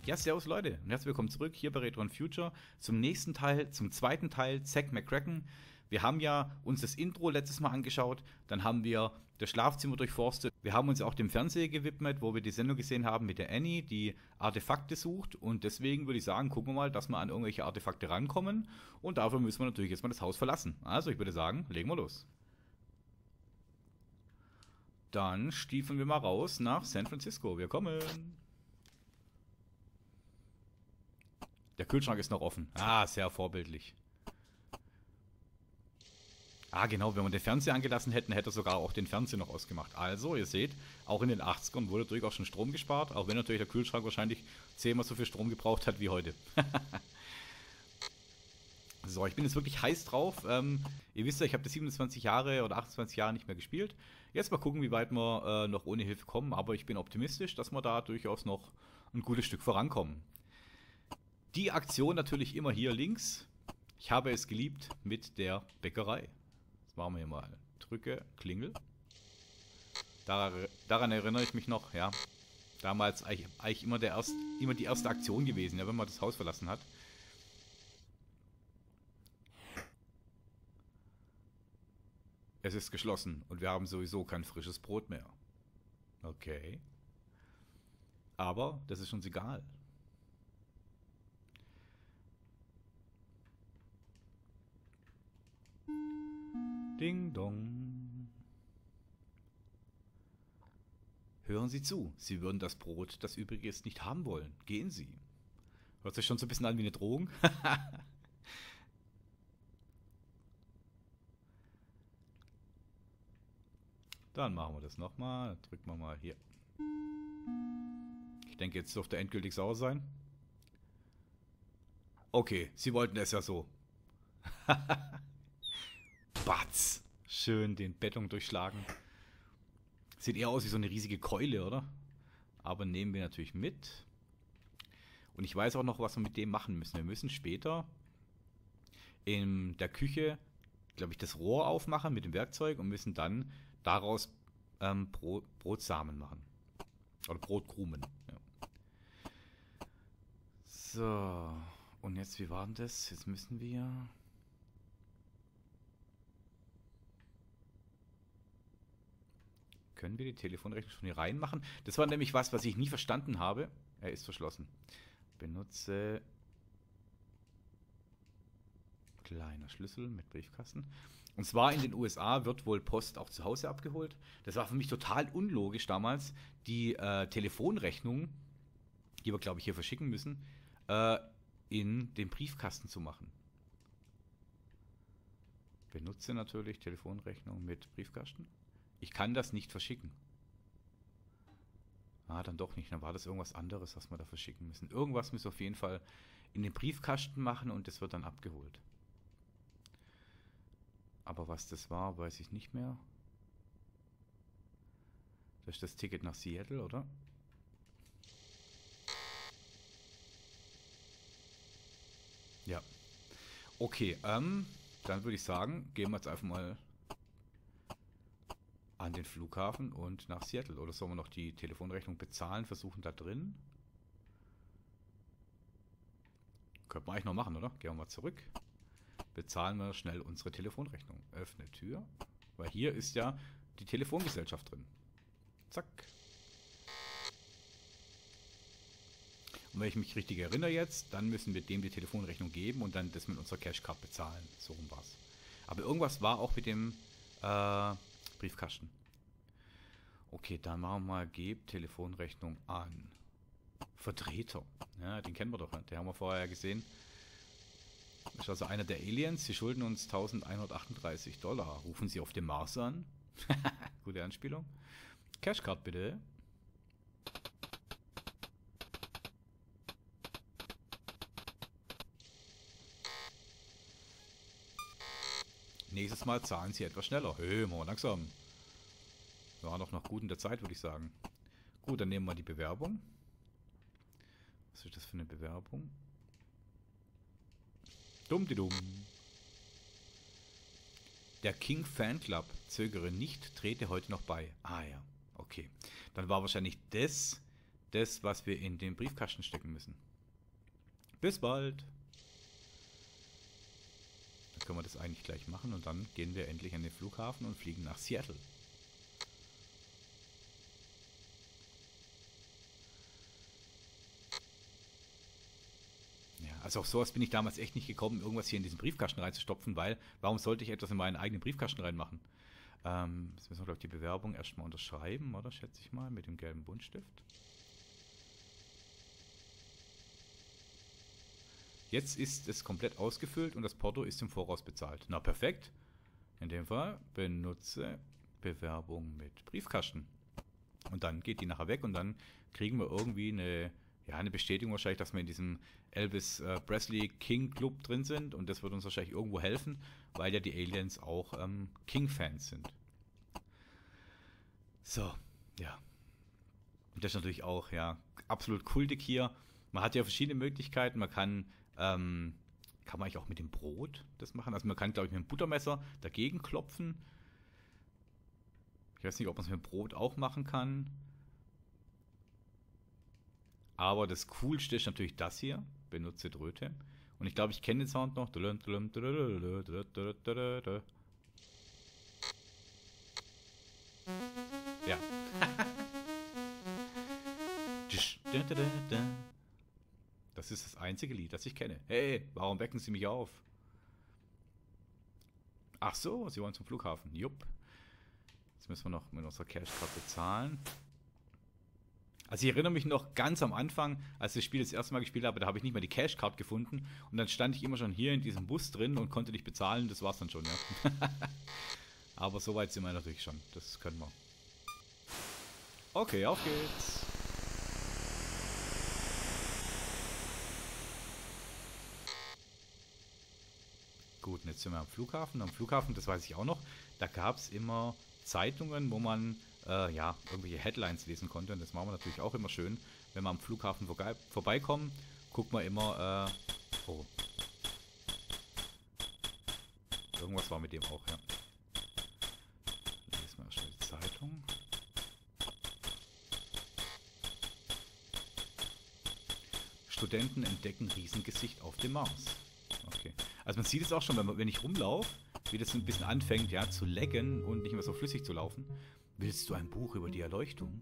Ja, servus Leute und herzlich willkommen zurück hier bei Retro Future zum nächsten Teil, zum zweiten Teil, Zack McCracken. Wir haben ja uns das Intro letztes Mal angeschaut, dann haben wir das Schlafzimmer durchforstet. Wir haben uns auch dem Fernseher gewidmet, wo wir die Sendung gesehen haben mit der Annie, die Artefakte sucht. Und deswegen würde ich sagen, gucken wir mal, dass wir an irgendwelche Artefakte rankommen. Und dafür müssen wir natürlich jetzt mal das Haus verlassen. Also ich würde sagen, legen wir los. Dann stiefeln wir mal raus nach San Francisco. Wir kommen. Der Kühlschrank ist noch offen. Ah, sehr vorbildlich. Ah, genau, wenn wir den Fernseher angelassen hätten, hätte er sogar auch den Fernseher noch ausgemacht. Also, ihr seht, auch in den 80ern wurde durchaus schon Strom gespart, auch wenn natürlich der Kühlschrank wahrscheinlich 10-mal so viel Strom gebraucht hat wie heute. So, ich bin jetzt wirklich heiß drauf. Ihr wisst ja, ich habe das 27 Jahre oder 28 Jahre nicht mehr gespielt. Jetzt mal gucken, wie weit wir noch ohne Hilfe kommen, aber ich bin optimistisch, dass wir da durchaus noch ein gutes Stück vorankommen. Die Aktion natürlich immer hier links. Ich habe es geliebt mit der Bäckerei. Das machen wir hier mal. Drücke, Klingel. Daran erinnere ich mich noch, ja. Damals eigentlich immer die erste Aktion gewesen, ja, wenn man das Haus verlassen hat. Es ist geschlossen und wir haben sowieso kein frisches Brot mehr. Okay. Aber das ist uns egal. Ding dong. Hören Sie zu, Sie würden das Brot, das übrig ist, nicht haben wollen. Gehen Sie. Hört sich schon so ein bisschen an wie eine Drohung. Dann machen wir das nochmal. Drücken wir mal hier. Ich denke, jetzt dürfte er endgültig sauer sein. Okay, Sie wollten es ja so. Batz. Schön den Beton durchschlagen. Sieht eher aus wie so eine riesige Keule, oder? Aber nehmen wir natürlich mit. Und ich weiß auch noch, was wir mit dem machen müssen. Wir müssen später in der Küche, glaube ich, das Rohr aufmachen mit dem Werkzeug und müssen dann daraus Brotsamen machen. Oder Brotkrumen. Ja. So. Und jetzt, wie war denn das? Jetzt müssen wir... Können wir die Telefonrechnung schon hier reinmachen? Das war nämlich was ich nie verstanden habe. Er ist verschlossen. Benutze kleiner Schlüssel mit Briefkasten. Und zwar in den USA wird wohl Post auch zu Hause abgeholt. Das war für mich total unlogisch damals, die Telefonrechnung, die wir, glaube ich, hier verschicken müssen, in den Briefkasten zu machen. Benutze natürlich Telefonrechnung mit Briefkasten. Ich kann das nicht verschicken. Ah, dann doch nicht. Dann war das irgendwas anderes, was wir da verschicken müssen. Irgendwas müssen wir auf jeden Fall in den Briefkasten machen und das wird dann abgeholt. Aber was das war, weiß ich nicht mehr. Das ist das Ticket nach Seattle, oder? Ja. Okay, dann würde ich sagen, gehen wir jetzt einfach mal an den Flughafen und nach Seattle. Oder sollen wir noch die Telefonrechnung bezahlen, versuchen da drin? Könnte man eigentlich noch machen, oder? Gehen wir mal zurück. Bezahlen wir schnell unsere Telefonrechnung. Öffne Tür. Weil hier ist ja die Telefongesellschaft drin. Zack. Und wenn ich mich richtig erinnere jetzt, dann müssen wir dem die Telefonrechnung geben und dann das mit unserer Cashcard bezahlen. So rum war's. Aber irgendwas war auch mit dem Briefkasten. Okay, dann machen wir mal, geb Telefonrechnung an. Vertreter. Ja, den kennen wir doch. Den haben wir vorher ja gesehen. Das ist also einer der Aliens. Sie schulden uns $1138. Rufen Sie auf dem Mars an. Gute Anspielung. Cashcard bitte. Nächstes Mal zahlen Sie etwas schneller. Hey, mal langsam. Wir waren doch noch gut in der Zeit, würde ich sagen. Gut, dann nehmen wir die Bewerbung. Was ist das für eine Bewerbung? Dumm-di-dumm. Der King Fanclub. Zögere nicht, trete heute noch bei. Ah ja, okay. Dann war wahrscheinlich das das, was wir in den Briefkasten stecken müssen. Bis bald! Dann können wir das eigentlich gleich machen und dann gehen wir endlich an den Flughafen und fliegen nach Seattle. Ja, also auf sowas bin ich damals echt nicht gekommen, irgendwas hier in diesen Briefkasten reinzustopfen, weil warum sollte ich etwas in meinen eigenen Briefkasten reinmachen? Jetzt müssen wir, glaube ich, die Bewerbung erstmal unterschreiben, oder? Schätze ich mal, mit dem gelben Buntstift. Jetzt ist es komplett ausgefüllt und das Porto ist im Voraus bezahlt. Na, perfekt. In dem Fall benutze Bewerbung mit Briefkasten. Und dann geht die nachher weg und dann kriegen wir irgendwie eine Bestätigung wahrscheinlich, dass wir in diesem Elvis Presley King Club drin sind. Und das wird uns wahrscheinlich irgendwo helfen, weil ja die Aliens auch King-Fans sind. So, ja. Und das ist natürlich auch, ja, absolut kultig hier. Man hat ja verschiedene Möglichkeiten. Kann man eigentlich auch mit dem Brot das machen? Also man kann, glaube ich, mit dem Buttermesser dagegen klopfen. Ich weiß nicht, ob man es mit dem Brot auch machen kann. Aber das Coolste ist natürlich das hier. Benutze Dröte. Und ich glaube, ich kenne den Sound noch. Ja. Das ist das einzige Lied, das ich kenne. Hey, warum wecken Sie mich auf? Ach so, Sie wollen zum Flughafen. Jupp. Jetzt müssen wir noch mit unserer Cash-Card bezahlen. Also ich erinnere mich noch ganz am Anfang, als ich das Spiel das erste Mal gespielt habe, da habe ich nicht mal die Cash-Card gefunden. Und dann stand ich immer schon hier in diesem Bus drin und konnte nicht bezahlen. Das war's dann schon, ja. Aber so weit sind wir natürlich schon. Das können wir. Okay, auf geht's. Gut, und jetzt sind wir am Flughafen. Am Flughafen, das weiß ich auch noch, da gab es immer Zeitungen, wo man irgendwelche Headlines lesen konnte. Und das machen wir natürlich auch immer schön. Wenn wir am Flughafen vorbeikommen, guckt man immer, oh. Irgendwas war mit dem auch, ja. Lesen wir erstmal die Zeitung. Studenten entdecken Riesengesicht auf dem Mars. Okay. Also man sieht es auch schon, wenn ich rumlaufe, wie das ein bisschen anfängt, ja, zu laggen und nicht mehr so flüssig zu laufen. Willst du ein Buch über die Erleuchtung?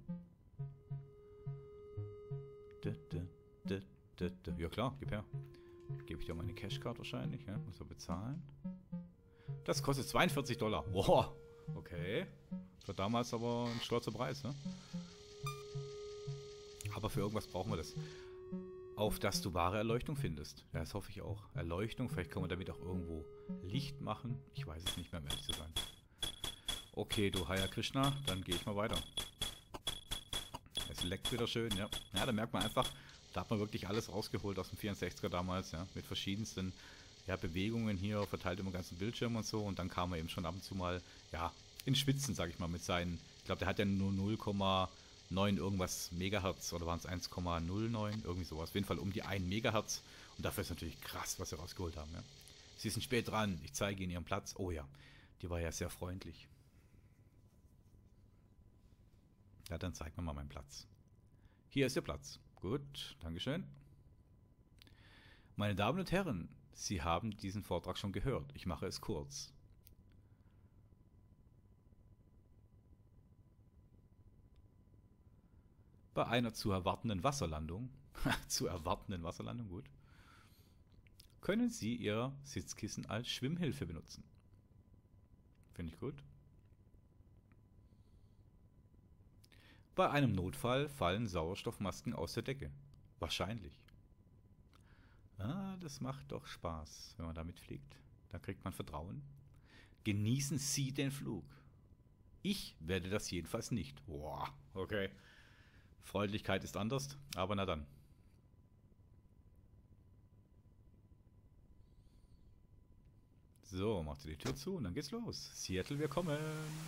Ja klar, gib her. Gebe ich dir meine Cashcard wahrscheinlich, ja, muss er bezahlen. Das kostet $42. Boah, okay. Das war damals aber ein stolzer Preis, ne? Aber für irgendwas brauchen wir das. Auf dass du wahre Erleuchtung findest. Ja, das hoffe ich auch. Erleuchtung, vielleicht kann man damit auch irgendwo Licht machen. Ich weiß es nicht mehr, um ehrlich zu sein. Okay, du Hare Krishna, dann gehe ich mal weiter. Es leckt wieder schön, ja. Ja, da merkt man einfach, da hat man wirklich alles rausgeholt aus dem 64er damals, ja. Mit verschiedensten Bewegungen hier, verteilt über den ganzen Bildschirm und so. Und dann kam er eben schon ab und zu mal, ja, in Spitzen, sag ich mal, mit seinen, ich glaube, der hat ja nur 0,9 irgendwas Megahertz oder waren es 1,09, irgendwie sowas. Auf jeden Fall um die 1 Megahertz. Und dafür ist natürlich krass, was sie rausgeholt haben, ja. Sie sind spät dran, ich zeige Ihnen Ihren Platz. Oh ja, die war ja sehr freundlich. Ja, dann zeig mir mal meinen Platz. Hier ist Ihr Platz. Gut, Dankeschön. Meine Damen und Herren, Sie haben diesen Vortrag schon gehört. Ich mache es kurz. Bei einer zu erwartenden Wasserlandung, gut, können Sie Ihr Sitzkissen als Schwimmhilfe benutzen. Finde ich gut. Bei einem Notfall fallen Sauerstoffmasken aus der Decke. Wahrscheinlich. Ah, das macht doch Spaß, wenn man damit fliegt. Da kriegt man Vertrauen. Genießen Sie den Flug. Ich werde das jedenfalls nicht. Boah, okay. Freundlichkeit ist anders, aber na dann. So, macht sie die Tür zu und dann geht's los. Seattle, wir kommen.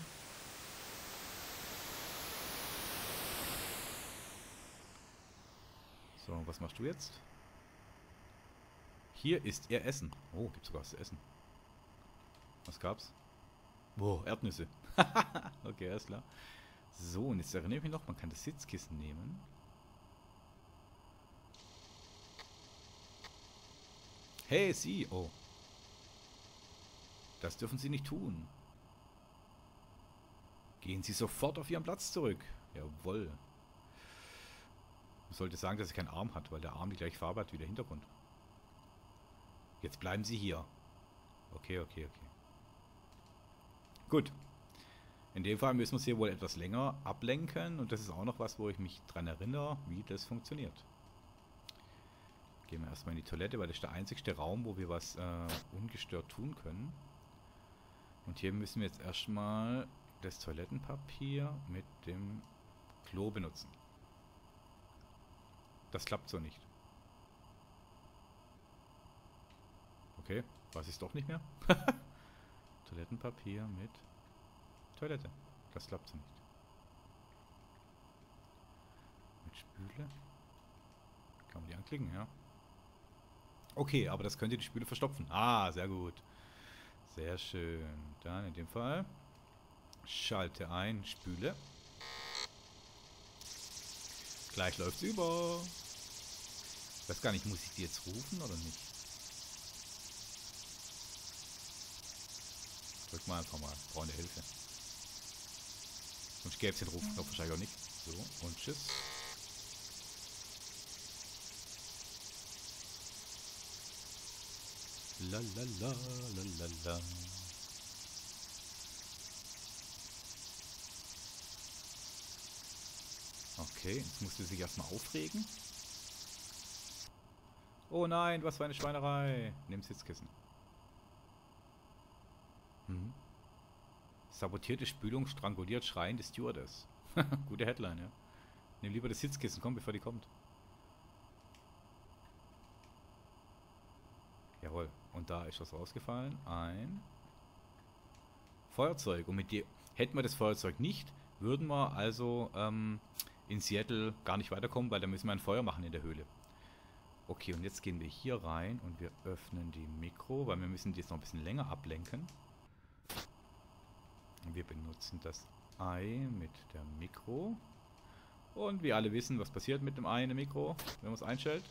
So, was machst du jetzt? Hier ist Ihr Essen. Oh, gibt's sogar was zu essen. Was gab's? Oh, Erdnüsse. Okay, alles klar. So, und jetzt erinnere ich mich noch, man kann das Sitzkissen nehmen. Hey, Sie! Oh. Das dürfen Sie nicht tun. Gehen Sie sofort auf Ihren Platz zurück. Jawohl. Man sollte sagen, dass er keinen Arm hat, weil der Arm die gleiche Farbe hat wie der Hintergrund. Jetzt bleiben Sie hier. Okay, okay, okay. Gut. In dem Fall müssen wir sie wohl etwas länger ablenken. Und das ist auch noch was, wo ich mich dran erinnere, wie das funktioniert. Gehen wir erstmal in die Toilette, weil das ist der einzigste Raum, wo wir was ungestört tun können. Und hier müssen wir jetzt erstmal das Toilettenpapier mit dem Klo benutzen. Das klappt so nicht. Okay, weiß ich es doch nicht mehr. Toilettenpapier mit Toilette. Das klappt so nicht. Mit Spüle. Kann man die anklicken, ja. Okay, aber das könnte die Spüle verstopfen. Ah, sehr gut. Sehr schön. Dann in dem Fall schalte ein, Spüle. Gleich läuft's über. Ich weiß gar nicht, muss ich die jetzt rufen oder nicht? Drück mal einfach mal. Brauche eine Hilfe. Sonst gäbe es den Rufknopf wahrscheinlich auch nicht. So, und tschüss. La la la la la la. Okay, jetzt musste sie sich erstmal aufregen. Oh nein, was für eine Schweinerei. Nimm Sitzkissen. Hm. Sabotierte Spülung, stranguliert schreiende Stewardess. Gute Headline, ja. Nimm lieber das Sitzkissen, komm, bevor die kommt. Jawohl. Und da ist was rausgefallen. Ein Feuerzeug. Und mit dir hätten wir das Feuerzeug nicht, würden wir also in Seattle gar nicht weiterkommen, weil da müssen wir ein Feuer machen in der Höhle. Okay, und jetzt gehen wir hier rein und wir öffnen die Mikro, weil wir müssen die jetzt noch ein bisschen länger ablenken. Und wir benutzen das Ei mit der Mikro. Und wir alle wissen, was passiert mit dem Ei in der Mikro, wenn man es einstellt.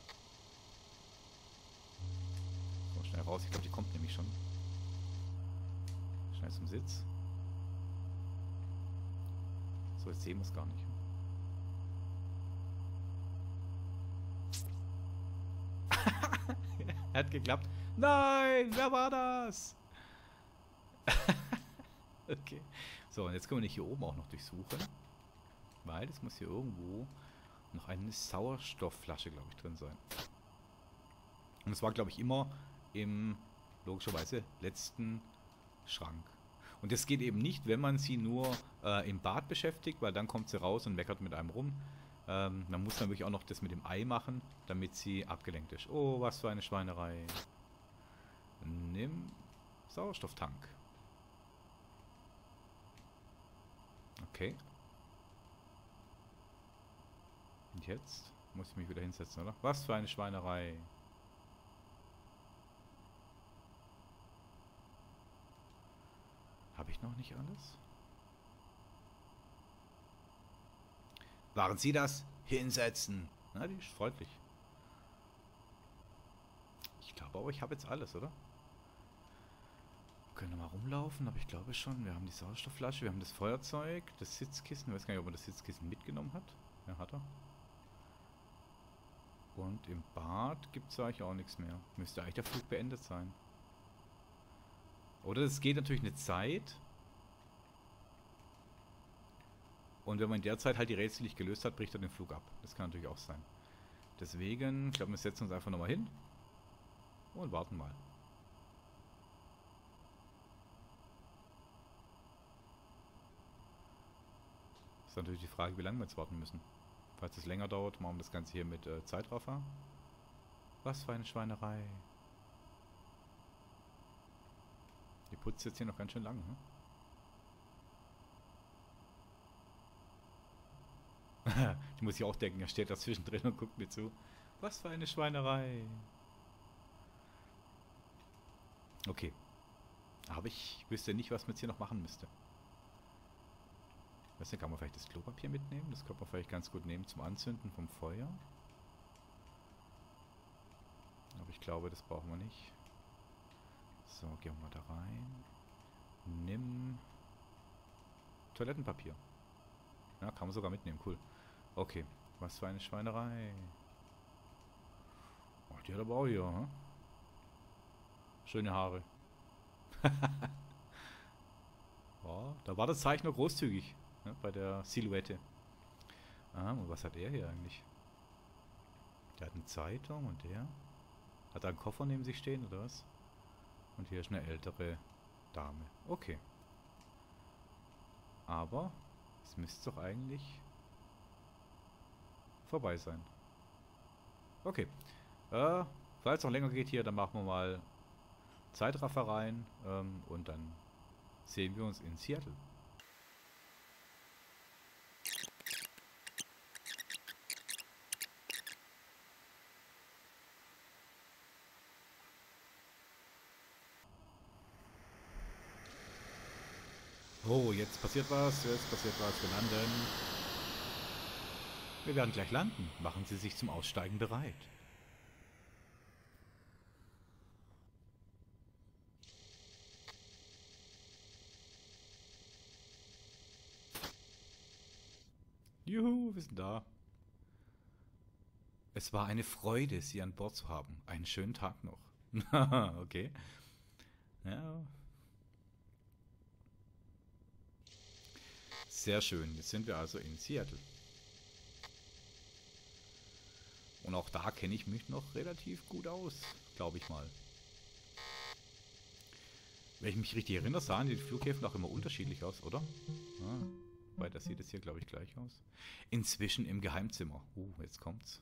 So, schnell raus. Ich glaube, die kommt nämlich schon. Schnell zum Sitz. So, jetzt sehen wir es gar nicht. Hat geklappt. Nein, wer war das? Okay. So, und jetzt können wir nicht hier oben auch noch durchsuchen. Weil es muss hier irgendwo noch eine Sauerstoffflasche, glaube ich, drin sein. Und es war, glaube ich, immer im, logischerweise, letzten Schrank. Und das geht eben nicht, wenn man sie nur im Bad beschäftigt, weil dann kommt sie raus und meckert mit einem rum. Man muss dann wirklich auch noch das mit dem Ei machen, damit sie abgelenkt ist. Oh, was für eine Schweinerei. Nimm Sauerstofftank. Okay. Und jetzt muss ich mich wieder hinsetzen, oder? Was für eine Schweinerei. Habe ich noch nicht alles? Waren Sie das? Hinsetzen. Na, die ist freundlich. Ich glaube aber, ich habe jetzt alles, oder? Wir können mal rumlaufen, aber ich glaube schon. Wir haben die Sauerstoffflasche, wir haben das Feuerzeug, das Sitzkissen. Ich weiß gar nicht, ob er das Sitzkissen mitgenommen hat. Ja, hat er. Und im Bad gibt es eigentlich auch nichts mehr. Müsste eigentlich der Flug beendet sein. Oder es geht natürlich eine Zeit. Und wenn man in der Zeit halt die Rätsel nicht gelöst hat, bricht er den Flug ab. Das kann natürlich auch sein. Deswegen, ich glaube, wir setzen uns einfach nochmal hin. Und warten mal. Ist natürlich die Frage, wie lange wir jetzt warten müssen. Falls es länger dauert, machen wir das Ganze hier mit Zeitraffer. Was für eine Schweinerei. Die putzt jetzt hier noch ganz schön lang, ne? Die muss ich auch denken, er steht da zwischendrin und guckt mir zu. Was für eine Schweinerei. Okay. Aber ich wüsste nicht, was man jetzt hier noch machen müsste. Weißt du, kann man vielleicht das Klopapier mitnehmen? Das könnte man vielleicht ganz gut nehmen zum Anzünden vom Feuer. Aber ich glaube, das brauchen wir nicht. So, gehen wir mal da rein. Nimm Toilettenpapier. Ja, kann man sogar mitnehmen, cool. Okay, was für eine Schweinerei. Oh, die hat aber auch hier, hm? Schöne Haare. Oh, da war der Zeichner großzügig, ne, bei der Silhouette. Ah, und was hat er hier eigentlich? Der hat eine Zeitung und der? Hat er einen Koffer neben sich stehen oder was? Und hier ist eine ältere Dame. Okay. Aber es müsste doch eigentlich vorbei sein. Okay. Falls es noch länger geht hier, dann machen wir mal Zeitraffer rein und dann sehen wir uns in Seattle. Oh, jetzt passiert was, wir landen. Wir werden gleich landen. Machen Sie sich zum Aussteigen bereit. Juhu, wir sind da. Es war eine Freude, Sie an Bord zu haben. Einen schönen Tag noch. Okay. Ja. Sehr schön. Jetzt sind wir also in Seattle. Und auch da kenne ich mich noch relativ gut aus, glaube ich mal. Wenn ich mich richtig erinnere, sahen die Flughäfen auch immer unterschiedlich aus, oder? Ah, weil das sieht es hier, glaube ich, gleich aus. Inzwischen im Geheimzimmer. Jetzt kommt's.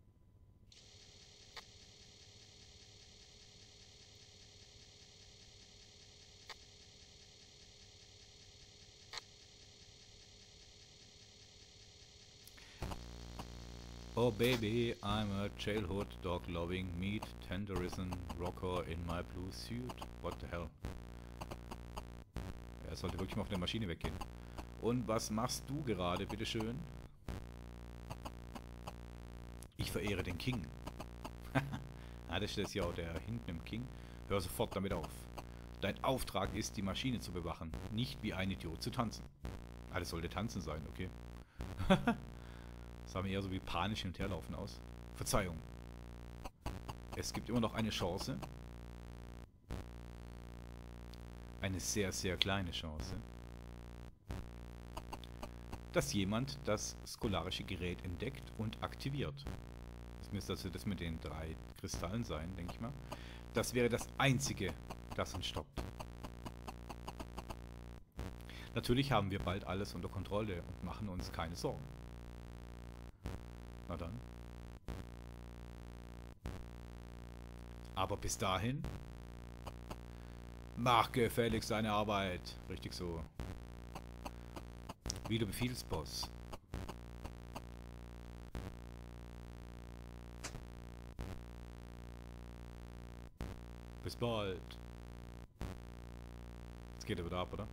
Oh baby, I'm a childhood dog-loving, meat-tenderism rocker in my blue suit. What the hell? Er sollte wirklich mal auf der Maschine weggehen. Und was machst du gerade, bitteschön? Ich verehre den King. Das ist ja auch der hinten im King. Hör sofort damit auf. Dein Auftrag ist, die Maschine zu bewachen, nicht wie ein Idiot zu tanzen. Das sollte tanzen sein, okay. Das sah mir eher so wie panisch hin und her laufen aus. Verzeihung. Es gibt immer noch eine Chance. Eine sehr, sehr kleine Chance. Dass jemand das skolarische Gerät entdeckt und aktiviert. Das müsste also das mit den 3 Kristallen sein, denke ich mal. Das wäre das Einzige, das uns stoppt. Natürlich haben wir bald alles unter Kontrolle und machen uns keine Sorgen. Na dann. Aber bis dahin, mach gefälligst deine Arbeit. Richtig so. Wie du befiehlst, Boss. Bis bald. Jetzt geht er wieder ab, oder?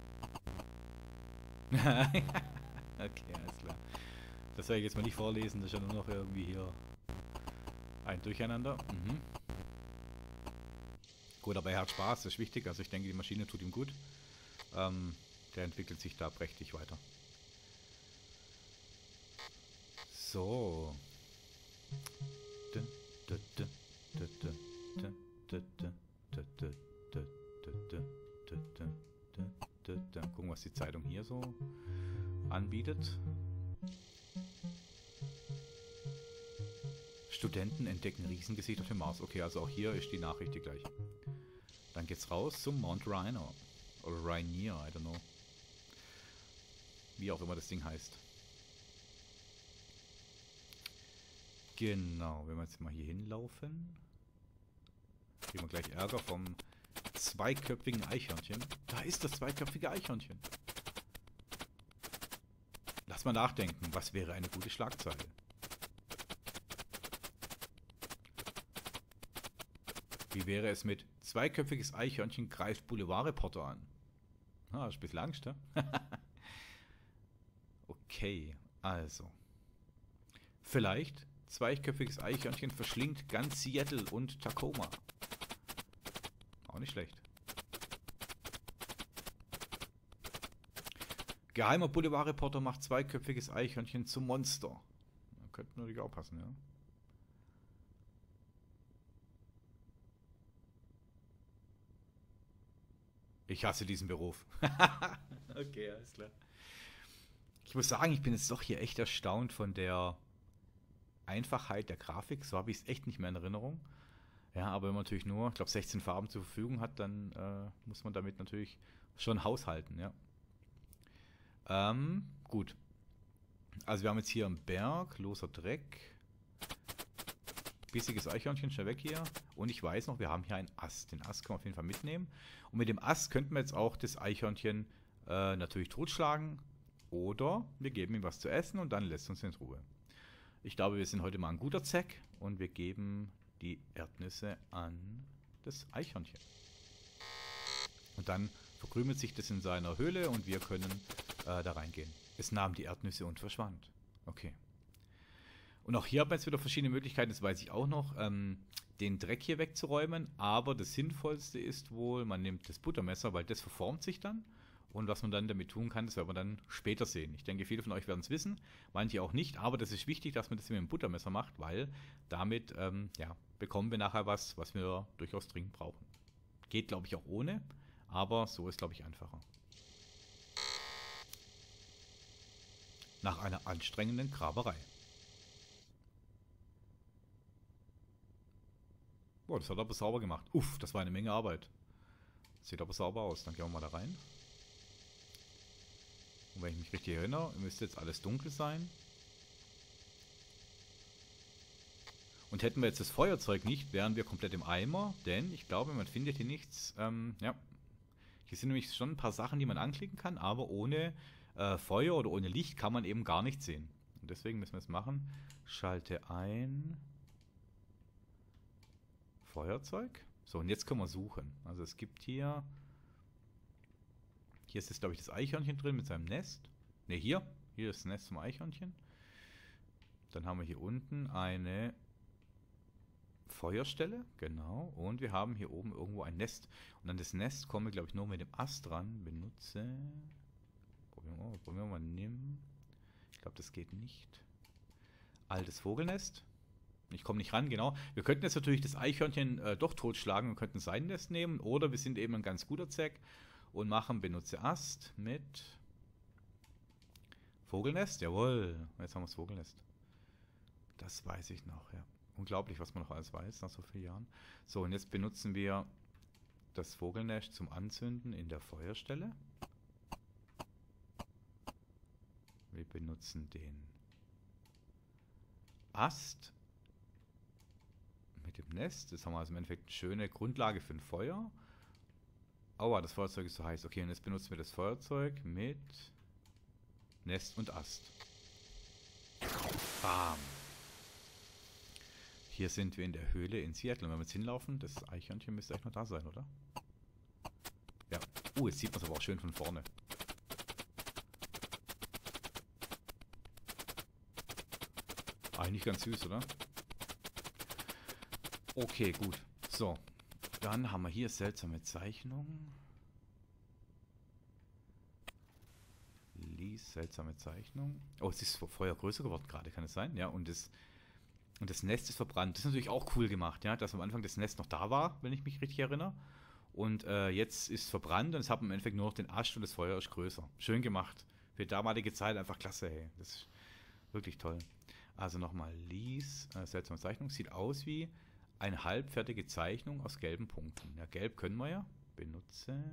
Okay, alles klar. Das werde ich jetzt mal nicht vorlesen, das ist ja nur noch irgendwie hier ein Durcheinander. Gut, aber er hat Spaß, das ist wichtig. Also ich denke, die Maschine tut ihm gut. Der entwickelt sich da prächtig weiter. So. Gucken, was die Zeitung hier so anbietet. Studenten entdecken Riesengesicht auf dem Mars. Okay, also auch hier ist die Nachricht die gleiche. Dann geht's raus zum Mount Rainier. Oder Rainier, I don't know. Wie auch immer das Ding heißt. Genau, wenn wir jetzt mal hier hinlaufen, kriegen wir gleich Ärger vom zweiköpfigen Eichhörnchen. Da ist das zweiköpfige Eichhörnchen. Lass mal nachdenken, was wäre eine gute Schlagzeile? Wie wäre es mit zweiköpfiges Eichhörnchen greift Boulevardreporter an? Ah, ist ein bisschen Angst, ne? Okay, also. Vielleicht Zweiköpfiges Eichhörnchen verschlingt ganz Seattle und Tacoma. Auch nicht schlecht. Geheimer Boulevardreporter macht zweiköpfiges Eichhörnchen zum Monster. Könnte natürlich auch passen, ja. Ich hasse diesen Beruf. Okay, alles klar. Ich muss sagen, ich bin jetzt doch hier echt erstaunt von der Einfachheit der Grafik. So habe ich es echt nicht mehr in Erinnerung. Ja, aber wenn man natürlich nur, ich glaube, 16 Farben zur Verfügung hat, dann muss man damit natürlich schon haushalten, ja. Gut. Also wir haben jetzt hier einen Berg, loser Dreck. Bissiges Eichhörnchen, schnell weg hier. Und ich weiß noch, wir haben hier einen Ast. Den Ast können wir auf jeden Fall mitnehmen. Und mit dem Ast könnten wir jetzt auch das Eichhörnchen natürlich totschlagen. Oder wir geben ihm was zu essen und dann lässt uns in Ruhe. Ich glaube, wir sind heute mal ein guter Zack und wir geben die Erdnüsse an das Eichhörnchen. Und dann verkrümelt sich das in seiner Höhle und wir können da reingehen. Es nahm die Erdnüsse und verschwand. Okay. Und auch hier haben wir jetzt wieder verschiedene Möglichkeiten, das weiß ich auch noch, den Dreck hier wegzuräumen. Aber das Sinnvollste ist wohl, man nimmt das Buttermesser, weil das verformt sich dann. Und was man dann damit tun kann, das werden wir dann später sehen. Ich denke, viele von euch werden es wissen, manche auch nicht. Aber das ist wichtig, dass man das mit dem Buttermesser macht, weil damit ja, bekommen wir nachher was wir durchaus dringend brauchen. Geht, glaube ich, auch ohne, aber so ist, glaube ich, einfacher. Nach einer anstrengenden Graberei. Boah, das hat er aber sauber gemacht. Uff, das war eine Menge Arbeit. Sieht aber sauber aus. Dann gehen wir mal da rein. Und wenn ich mich richtig erinnere, müsste jetzt alles dunkel sein. Und hätten wir jetzt das Feuerzeug nicht, wären wir komplett im Eimer. Denn ich glaube, man findet hier nichts. Ja. Hier sind nämlich schon ein paar Sachen, die man anklicken kann. Aber ohne Feuer oder ohne Licht kann man eben gar nichts sehen. Und deswegen müssen wir es machen. Schalte ein. Feuerzeug. So, und jetzt können wir suchen. Also es gibt hier... Hier ist jetzt, glaube ich, das Eichhörnchen drin mit seinem Nest. Ne, hier. Hier ist das Nest zum Eichhörnchen. Dann haben wir hier unten eine Feuerstelle. Genau. Und wir haben hier oben irgendwo ein Nest. Und an das Nest kommen wir, glaube ich, nur mit dem Ast dran. Benutze... Probieren wir mal. Nimm... Ich glaube, das geht nicht. Altes Vogelnest. Ich komme nicht ran, genau. Wir könnten jetzt natürlich das Eichhörnchen doch totschlagen und könnten sein Nest nehmen. Oder wir sind eben ein ganz guter Zack und machen benutze Ast mit Vogelnest. Jawohl, jetzt haben wir das Vogelnest. Das weiß ich noch, ja. Unglaublich, was man noch alles weiß nach so vielen Jahren. So, und jetzt benutzen wir das Vogelnest zum Anzünden in der Feuerstelle. Wir benutzen den Ast mit dem Nest. Das haben wir also im Endeffekt eine schöne Grundlage für ein Feuer. Aua, das Feuerzeug ist so heiß. Okay, und jetzt benutzen wir das Feuerzeug mit Nest und Ast. Bam. Hier sind wir in der Höhle in Seattle. Und wenn wir jetzt hinlaufen, das Eichhörnchen müsste eigentlich noch da sein, oder? Ja. Jetzt sieht man es aber auch schön von vorne. Eigentlich ganz süß, oder? Okay, gut. So. Dann haben wir hier seltsame Zeichnungen. Lies, seltsame Zeichnung. Oh, es ist Feuer größer geworden gerade, kann es sein? Ja, und das Nest ist verbrannt. Das ist natürlich auch cool gemacht, ja, dass am Anfang das Nest noch da war, wenn ich mich richtig erinnere. Und jetzt ist es verbrannt und es hat im Endeffekt nur noch den Ast und das Feuer ist größer. Schön gemacht. Für die damalige Zeit einfach klasse, hey. Das ist wirklich toll. Also nochmal Lies, seltsame Zeichnung. Sieht aus wie eine halbfertige Zeichnung aus gelben Punkten. Ja, gelb können wir ja. Benutze.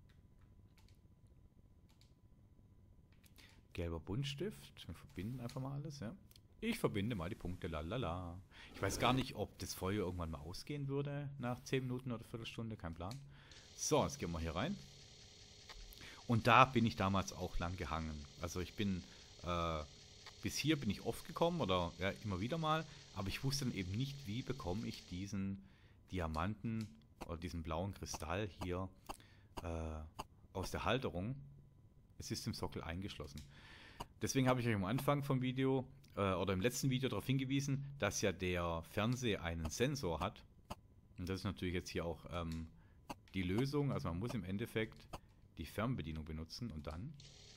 Gelber Buntstift. Wir verbinden einfach mal alles, ja. Ich verbinde mal die Punkte, lalala. Ich weiß gar nicht, ob das Feuer irgendwann mal ausgehen würde nach 10 Minuten oder Viertelstunde, kein Plan. So, jetzt gehen wir hier rein. Und da bin ich damals auch lang gehangen. Also ich bin, bis hier bin ich oft gekommen oder ja, immer wieder mal. Aber ich wusste dann eben nicht, wie bekomme ich diesen Diamanten oder diesen blauen Kristall hier aus der Halterung. Es ist im Sockel eingeschlossen. Deswegen habe ich euch am Anfang vom Video oder im letzten Video darauf hingewiesen, dass ja der Fernseher einen Sensor hat. Und das ist natürlich jetzt hier auch die Lösung. Also man muss im Endeffekt die Fernbedienung benutzen und dann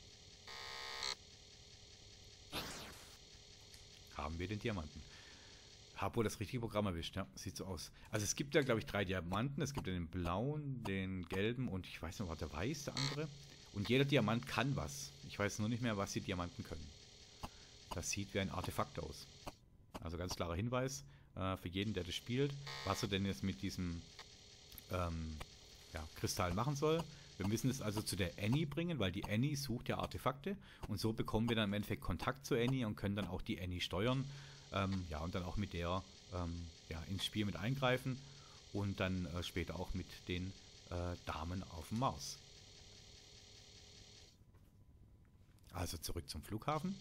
haben wir den Diamanten. Hab wohl das richtige Programm erwischt, ja. Sieht so aus. Also es gibt ja, glaube ich, 3 Diamanten. Es gibt ja den blauen, den gelben und ich weiß noch, was der weiß, der andere. Und jeder Diamant kann was. Ich weiß nur nicht mehr, was die Diamanten können. Das sieht wie ein Artefakt aus. Also ganz klarer Hinweis für jeden, der das spielt, was er denn jetzt mit diesem Kristall machen soll. Wir müssen es also zu der Annie bringen, weil die Annie sucht ja Artefakte. Und so bekommen wir dann im Endeffekt Kontakt zu Annie und können dann auch die Annie steuern. Und dann auch mit der ins Spiel mit eingreifen und dann später auch mit den Damen auf dem Mars. Also zurück zum Flughafen.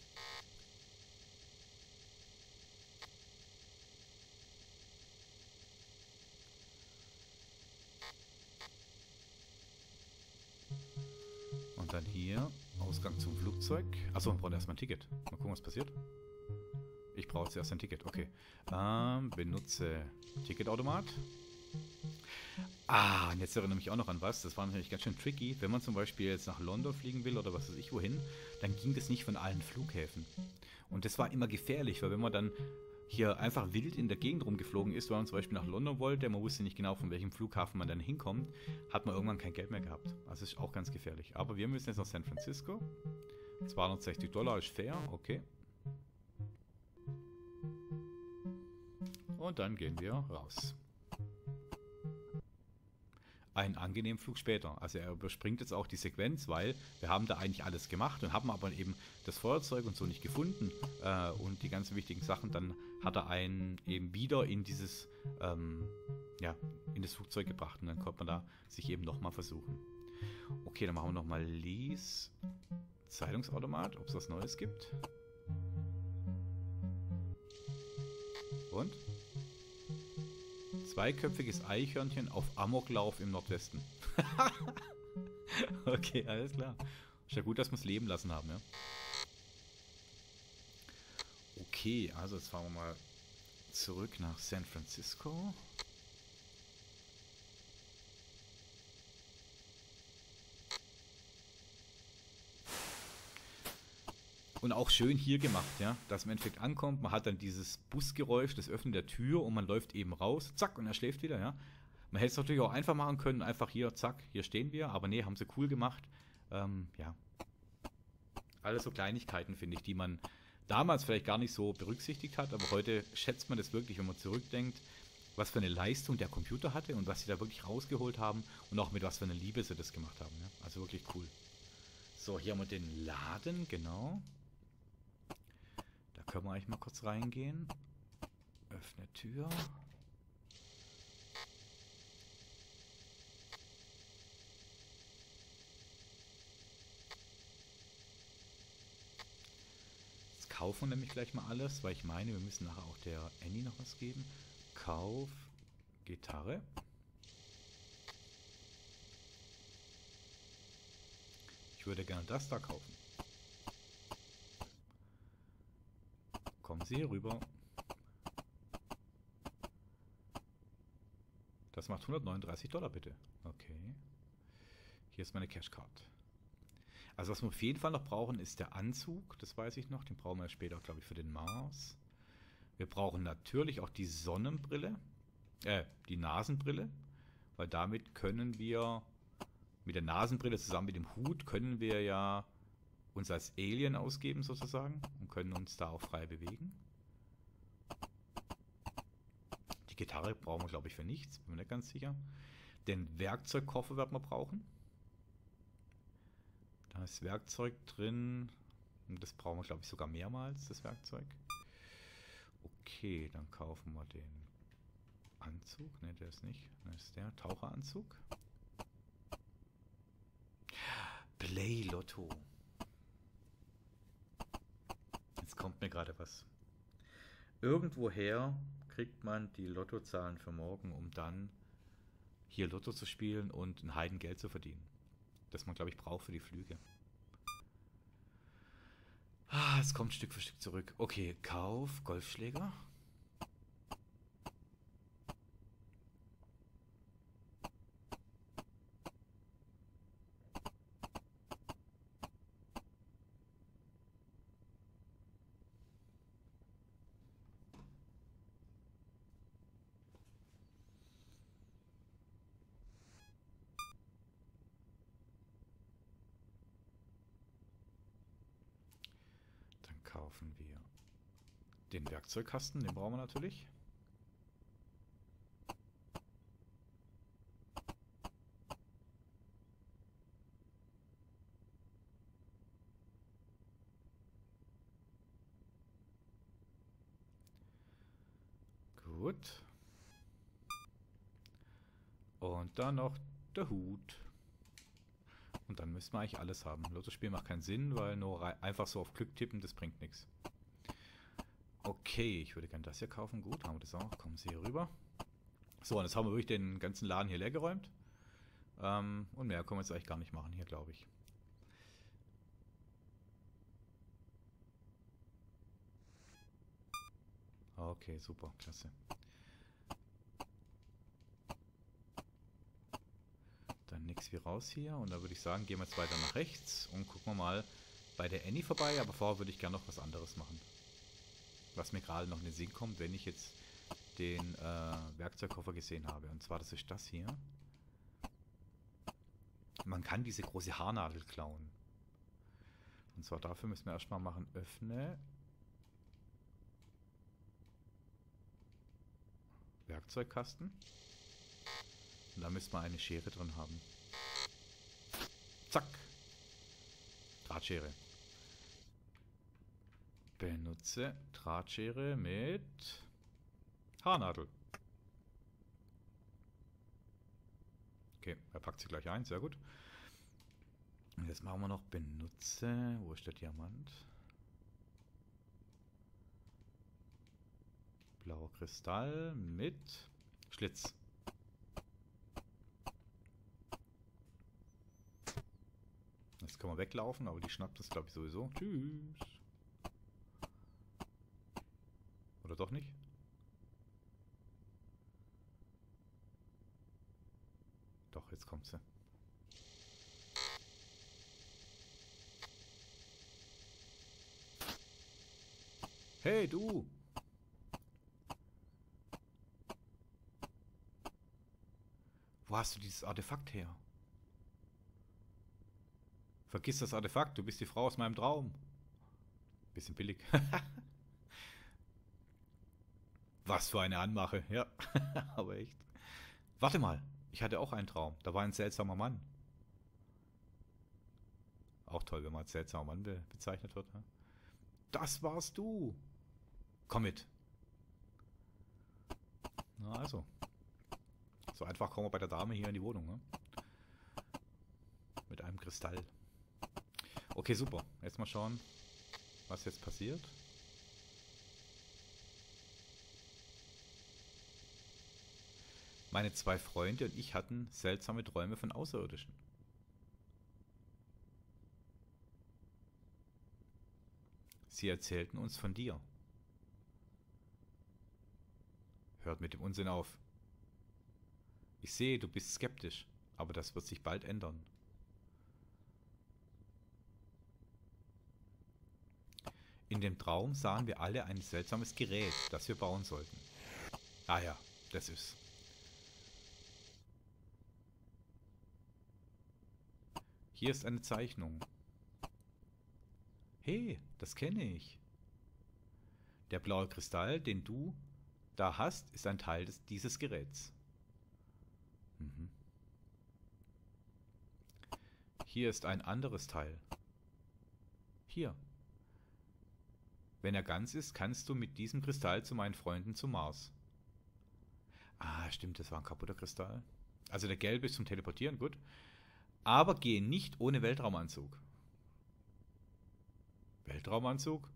Und dann hier Ausgang zum Flugzeug. Achso, wir brauchen erstmal ein Ticket. Mal gucken, was passiert. Ich brauche zuerst ein Ticket, okay. Benutze Ticketautomat. Und jetzt erinnere ich mich auch noch an was. Das war natürlich ganz schön tricky. Wenn man zum Beispiel jetzt nach London fliegen will oder was weiß ich wohin, dann ging das nicht von allen Flughäfen. Und das war immer gefährlich, weil wenn man dann hier einfach wild in der Gegend rumgeflogen ist, weil man zum Beispiel nach London wollte, man wusste nicht genau, von welchem Flughafen man dann hinkommt, hat man irgendwann kein Geld mehr gehabt. Also ist auch ganz gefährlich. Aber wir müssen jetzt nach San Francisco. $260 ist fair, okay. Und dann gehen wir raus. Einen angenehmen Flug später. Also er überspringt jetzt auch die Sequenz, weil wir haben da eigentlich alles gemacht und haben aber eben das Feuerzeug und so nicht gefunden und die ganzen wichtigen Sachen. Dann hat er einen eben wieder in dieses in das Flugzeug gebracht und dann konnte man da sich eben nochmal versuchen. Okay, dann machen wir nochmal Lease Zeitungsautomat, ob es was Neues gibt. Und? Zweiköpfiges Eichhörnchen auf Amoklauf im Nordwesten. Okay, alles klar. Ist ja gut, dass wir es leben lassen haben, ja. Okay, also jetzt fahren wir mal zurück nach San Francisco. Und auch schön hier gemacht, ja, dass man im Endeffekt ankommt, man hat dann dieses Busgeräusch, das Öffnen der Tür und man läuft eben raus, zack, und er schläft wieder, ja. Man hätte es natürlich auch einfach machen können, einfach hier, zack, hier stehen wir, aber nee, haben sie cool gemacht. Alles so Kleinigkeiten, finde ich, die man damals vielleicht gar nicht so berücksichtigt hat, aber heute schätzt man das wirklich, wenn man zurückdenkt, was für eine Leistung der Computer hatte und was sie da wirklich rausgeholt haben und auch mit was für einer Liebe sie das gemacht haben, ja. Also wirklich cool. So, hier haben wir den Laden, genau. Da können wir eigentlich mal kurz reingehen. Öffne Tür. Jetzt kaufen wir nämlich gleich mal alles, weil ich meine, wir müssen nachher auch der Annie noch was geben. Kauf Gitarre. Ich würde gerne das da kaufen. Kommen Sie hier rüber. Das macht $139 bitte. Okay. Hier ist meine Cashcard. Also was wir auf jeden Fall noch brauchen, ist der Anzug. Das weiß ich noch. Den brauchen wir später, glaube ich, für den Mars. Wir brauchen natürlich auch die Sonnenbrille. Die Nasenbrille. Weil damit können wir, mit der Nasenbrille zusammen mit dem Hut, können wir ja uns als Alien ausgeben sozusagen und können uns da auch frei bewegen. Die Gitarre brauchen wir, glaube ich, für nichts, bin mir nicht ganz sicher. Den Werkzeugkoffer werden wir brauchen. Da ist Werkzeug drin. Und das brauchen wir, glaube ich, sogar mehrmals, das Werkzeug. Okay, dann kaufen wir den Anzug. Ne, der ist nicht. Das ist der Taucheranzug. Play Lotto. Jetzt kommt mir gerade was. Irgendwoher kriegt man die Lottozahlen für morgen, um dann hier Lotto zu spielen und ein Heidengeld zu verdienen. Das man, glaube ich, braucht für die Flüge. Ah, es kommt Stück für Stück zurück. Okay, Kauf, Golfschläger. Dann kaufen wir den Werkzeugkasten, den brauchen wir natürlich. Gut. Und dann noch der Hut. Und dann müssen wir eigentlich alles haben. Lottospiel macht keinen Sinn, weil nur einfach so auf Glück tippen, das bringt nichts. Okay, ich würde gerne das hier kaufen. Gut, haben wir das auch. Kommen Sie hier rüber. So, und jetzt haben wir wirklich den ganzen Laden hier leer geräumt. Und mehr können wir jetzt eigentlich gar nicht machen hier, glaube ich. Okay, super, klasse. Dann nix wie raus hier. Und da würde ich sagen, gehen wir jetzt weiter nach rechts und gucken wir mal bei der Annie vorbei. Aber vorher würde ich gerne noch was anderes machen. Was mir gerade noch in den Sinn kommt, wenn ich jetzt den Werkzeugkoffer gesehen habe. Und zwar, das ist das hier. Man kann diese große Haarnadel klauen. Und zwar dafür müssen wir erstmal machen, öffne Werkzeugkasten. Und da müssen wir eine Schere drin haben. Zack. Drahtschere. Benutze Drahtschere mit Haarnadel. Okay, er packt sie gleich ein, sehr gut. Und jetzt machen wir noch benutze. Wo ist der Diamant? Blauer Kristall mit Schlitz. Jetzt können wir weglaufen, aber die schnappt das, glaube ich, sowieso. Tschüss. Oder doch nicht? Doch, jetzt kommt sie. Hey, du! Wo hast du dieses Artefakt her? Vergiss das Artefakt, du bist die Frau aus meinem Traum. Bisschen billig. Was für eine Anmache, ja. Aber echt. Warte mal, ich hatte auch einen Traum. Da war ein seltsamer Mann. Auch toll, wenn man als seltsamer Mann bezeichnet wird. Ne? Das warst du. Komm mit. Na also. So einfach kommen wir bei der Dame hier in die Wohnung. Ne? Mit einem Kristall. Okay, super. Jetzt mal schauen, was jetzt passiert. Meine zwei Freunde und ich hatten seltsame Träume von Außerirdischen. Sie erzählten uns von dir. Hört mit dem Unsinn auf. Ich sehe, du bist skeptisch, aber das wird sich bald ändern. In dem Traum sahen wir alle ein seltsames Gerät, das wir bauen sollten. Ah ja, das ist. Hier ist eine Zeichnung. Hey, das kenne ich. Der blaue Kristall, den du da hast, ist ein Teil dieses Geräts. Mhm. Hier ist ein anderes Teil. Hier. Wenn er ganz ist, kannst du mit diesem Kristall zu meinen Freunden zum Mars. Ah, stimmt, das war ein kaputter Kristall. Also der gelbe ist zum Teleportieren, gut. Aber gehe nicht ohne Weltraumanzug. Weltraumanzug?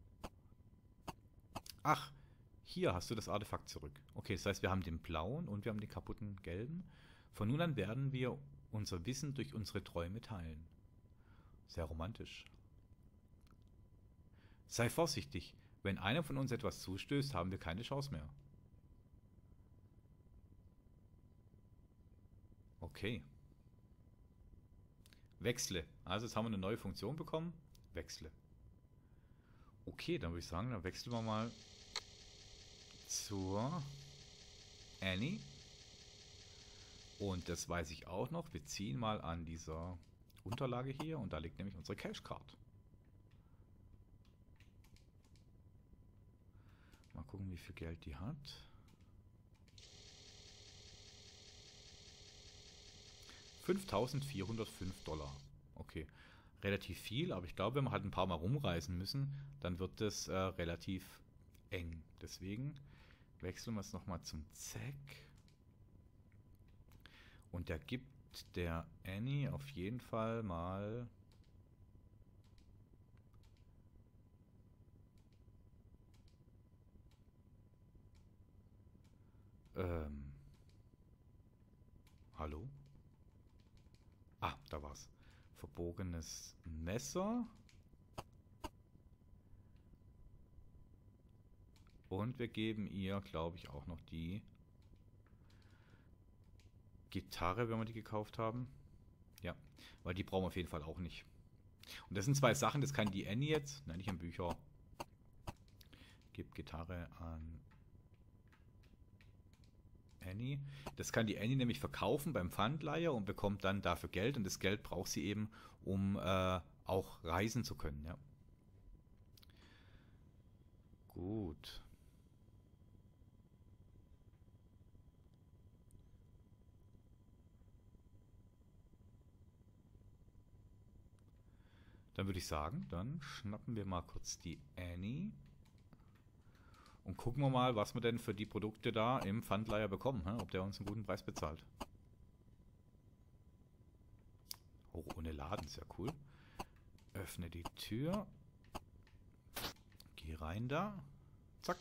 Ach, hier hast du das Artefakt zurück. Okay, das heißt, wir haben den blauen und wir haben den kaputten gelben. Von nun an werden wir unser Wissen durch unsere Träume teilen. Sehr romantisch. Sei vorsichtig. Wenn einer von uns etwas zustößt, haben wir keine Chance mehr. Okay. Wechsle. Also jetzt haben wir eine neue Funktion bekommen. Wechsle. Okay, dann würde ich sagen, dann wechseln wir mal zur Annie. Und das weiß ich auch noch. Wir ziehen mal an dieser Unterlage hier und da liegt nämlich unsere Cashcard. Mal gucken, wie viel Geld die hat. 5.405 Dollar. Okay, relativ viel, aber ich glaube, wenn wir halt ein paar Mal rumreisen müssen, dann wird das relativ eng. Deswegen wechseln wir es nochmal zum Zack. Und der gibt der Annie auf jeden Fall mal hallo? Ah, da war's. Verbogenes Messer. Und wir geben ihr, glaube ich, auch noch die Gitarre, wenn wir die gekauft haben. Ja, weil die brauchen wir auf jeden Fall auch nicht. Und das sind zwei Sachen, das kann die Annie jetzt, nein, nicht an Bücher. Gibt Gitarre an Annie. Das kann die Annie nämlich verkaufen beim Pfandleiher und bekommt dann dafür Geld. Und das Geld braucht sie eben, um auch reisen zu können. Ja. Gut. Dann würde ich sagen, dann schnappen wir mal kurz die Annie. Und gucken wir mal, was wir denn für die Produkte da im Pfandleiher bekommen. Ob der uns einen guten Preis bezahlt. Oh, ohne Laden, sehr cool. Öffne die Tür. Geh rein da. Zack.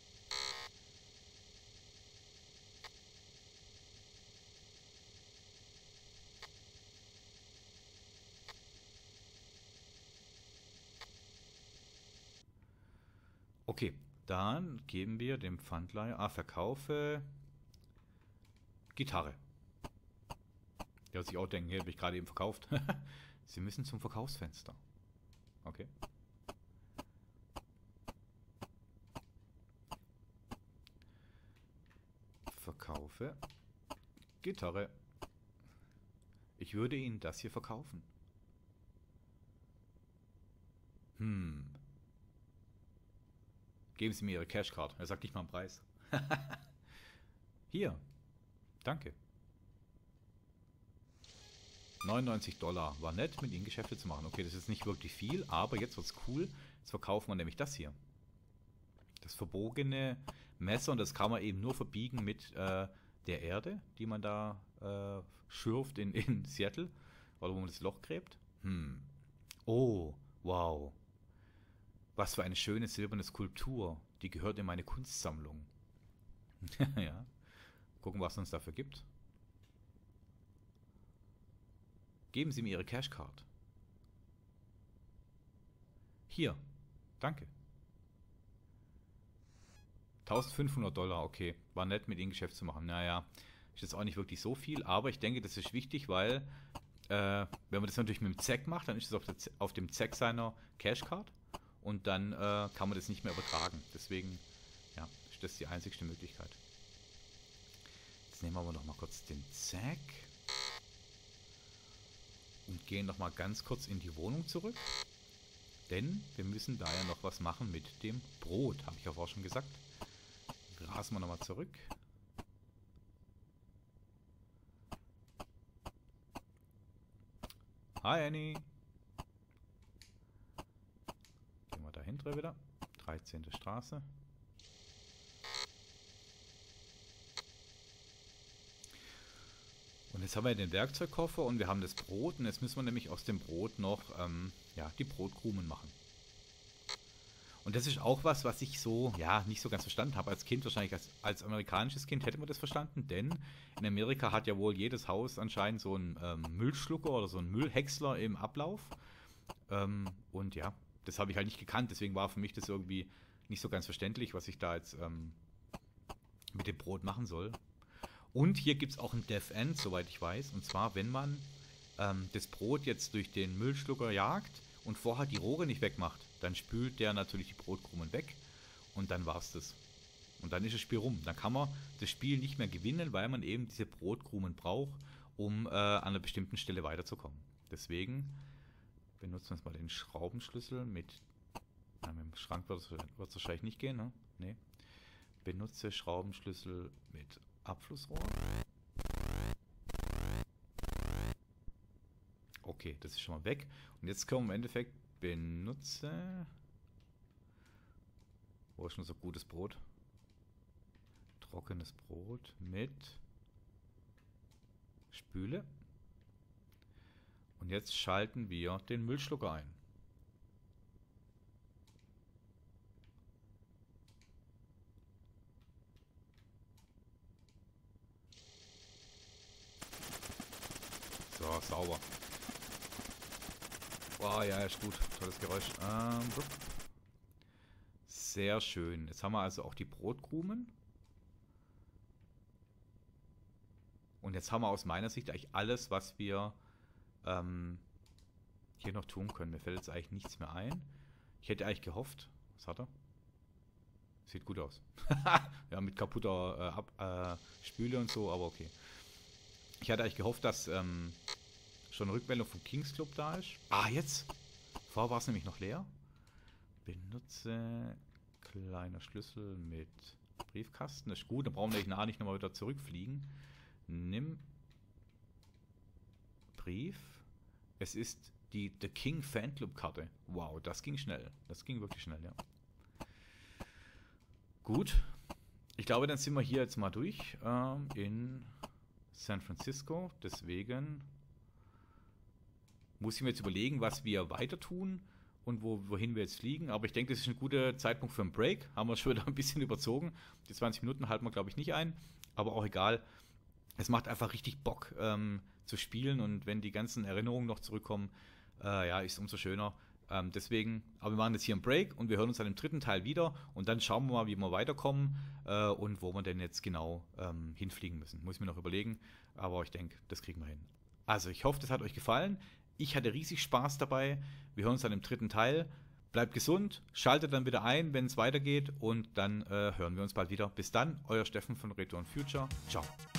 Okay, dann geben wir dem Pfandleiher, verkaufe Gitarre. Der wird sich auch denken, hier habe ich gerade eben verkauft. Sie müssen zum Verkaufsfenster. Okay. Verkaufe Gitarre. Ich würde Ihnen das hier verkaufen. Geben Sie mir Ihre Cashcard. Er sagt nicht mal einen Preis. Hier. Danke. 99 Dollar. War nett, mit Ihnen Geschäfte zu machen. Okay, das ist nicht wirklich viel, aber jetzt wird's cool. Jetzt verkaufen wir nämlich das hier. Das verbogene Messer, und das kann man eben nur verbiegen mit der Erde, die man da schürft in Seattle. Oder wo man das Loch gräbt. Oh, wow. Was für eine schöne silberne Skulptur. Die gehört in meine Kunstsammlung. Ja. Gucken, was es uns dafür gibt. Geben Sie mir Ihre Cashcard. Hier. Danke. 1500 Dollar, okay. War nett, mit Ihnen Geschäft zu machen. Naja, ist jetzt auch nicht wirklich so viel, aber ich denke, das ist wichtig, weil wenn man das natürlich mit dem Zack macht, dann ist es auf dem Zack seiner Cashcard. Und dann kann man das nicht mehr übertragen. Deswegen, ja, ist das die einzigste Möglichkeit. Jetzt nehmen wir aber noch mal kurz den Zack. Und gehen noch mal ganz kurz in die Wohnung zurück. Denn wir müssen da ja noch was machen mit dem Brot. Habe ich ja vorher schon gesagt. Rasen wir noch mal zurück. Hi Annie. Dahinter wieder. 13. Straße. Und jetzt haben wir den Werkzeugkoffer und wir haben das Brot. Und jetzt müssen wir nämlich aus dem Brot noch ja, die Brotkrumen machen. Und das ist auch was ich so, ja, nicht so ganz verstanden habe. Als Kind, wahrscheinlich als amerikanisches Kind hätte man das verstanden. Denn in Amerika hat ja wohl jedes Haus anscheinend so einen Müllschlucker oder so einen Müllhäcksler im Ablauf. Und ja, das habe ich halt nicht gekannt, deswegen war für mich das irgendwie nicht so ganz verständlich, was ich da jetzt mit dem Brot machen soll. Und hier gibt es auch ein Death End, soweit ich weiß. Und zwar, wenn man das Brot jetzt durch den Müllschlucker jagt und vorher die Rohre nicht wegmacht, dann spült der natürlich die Brotkrumen weg und dann war's das. Und dann ist das Spiel rum. Dann kann man das Spiel nicht mehr gewinnen, weil man eben diese Brotkrumen braucht, um an einer bestimmten Stelle weiterzukommen. Deswegen benutzen wir jetzt mal den Schraubenschlüssel mit dem Schrank wird es wahrscheinlich nicht gehen, ne? Nee. Benutze Schraubenschlüssel mit Abflussrohr. Okay, das ist schon mal weg. Und jetzt können wir im Endeffekt benutze. Wo ist schon so gutes Brot? Trockenes Brot mit Spüle. Und jetzt schalten wir den Müllschlucker ein. So, sauber. Wow, ja, ist gut. Tolles Geräusch. Sehr schön. Jetzt haben wir also auch die Brotkrumen. Und jetzt haben wir aus meiner Sicht eigentlich alles, was wir hier noch tun können. Mir fällt jetzt eigentlich nichts mehr ein. Ich hätte eigentlich gehofft. Was hat er? Sieht gut aus. Ja, mit kaputter Spüle und so, aber okay. Ich hatte eigentlich gehofft, dass schon eine Rückmeldung vom Kings Club da ist. Ah, jetzt! Vorher war es nämlich noch leer. Benutze kleiner Schlüssel mit Briefkasten. Das ist gut, dann brauchen wir nachher nicht nochmal wieder zurückfliegen. Nimm Brief. Es ist die The King Fanclub Karte. Wow, das ging schnell. Das ging wirklich schnell, ja. Gut. Ich glaube, dann sind wir hier jetzt mal durch in San Francisco. Deswegen muss ich mir jetzt überlegen, was wir weiter tun und wohin wir jetzt fliegen. Aber ich denke, das ist ein guter Zeitpunkt für einen Break. Haben wir schon wieder ein bisschen überzogen. Die 20 Minuten halten wir, glaube ich, nicht ein. Aber auch egal. Es macht einfach richtig Bock zu spielen. Und wenn die ganzen Erinnerungen noch zurückkommen, ja, ist es umso schöner. Deswegen, aber wir machen jetzt hier einen Break und wir hören uns dann im dritten Teil wieder. Und dann schauen wir mal, wie wir weiterkommen und wo wir denn jetzt genau hinfliegen müssen. Muss ich mir noch überlegen. Aber ich denke, das kriegen wir hin. Also, ich hoffe, das hat euch gefallen. Ich hatte riesig Spaß dabei. Wir hören uns dann im dritten Teil. Bleibt gesund, schaltet dann wieder ein, wenn es weitergeht und dann hören wir uns bald wieder. Bis dann, euer Steffen von Retro & Future. Ciao.